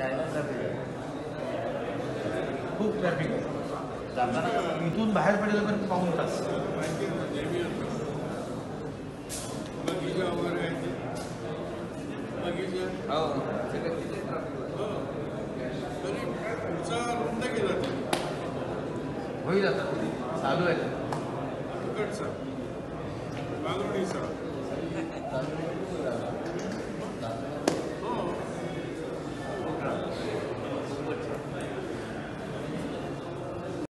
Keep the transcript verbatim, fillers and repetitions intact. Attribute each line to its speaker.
Speaker 1: खूप ट्रॅफिक आहे जाताना इथून बाहेर पडलं पण पाऊण तास होईल आता चालू आहे.